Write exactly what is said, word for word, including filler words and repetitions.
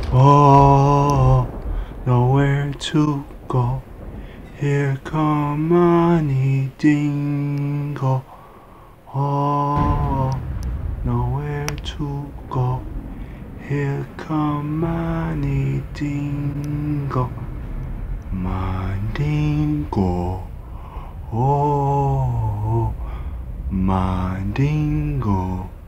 Oh, nowhere to go. Here come money dingo. Oh, nowhere to go. Here come money dingo. Mandingo. Oh, mandingo.